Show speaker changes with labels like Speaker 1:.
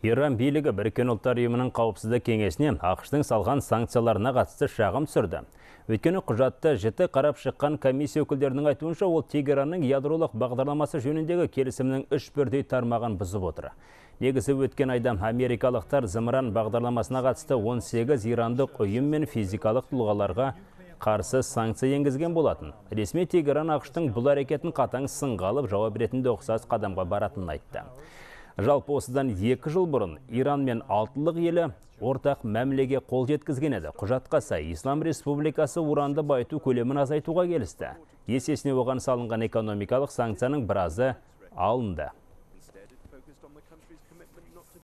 Speaker 1: Иран билігі Біріккен ұлттар ұйымының қауіпсіздік кеңесіне ақш-тың салған санкцияларына қатысты шағым түсірді. Өйткені құжатты жіті қарап шыққан комиссия өкілдерінің айтуынша, ол Тегеранның ядролық бағдарламасы жөніндегі келісімнің 3 бірдей тармағын бұзып отыр. Негізі өткен айда америкалықтар зымыран бағдарламасына қатысты 18 ирандық ұйым мен физикалық тұлғаларға қарсы санкция енгізген болатын. Ресми Тегеран ақш-тың бұл әрекетін қатаң сынға алып, жауап ретінде ұқсас қадамға баратынын айтты. Жалпы осыдан 2 жыл бұрын Иран мен алтылық елі ортақ мәмілеге қол жеткізген еді. Құжатқа сай Ислам Республикасы уранды байыту көлемін азайтуға келісті. Есесіне оған салынған экономикалық санкцияның біразы алынды.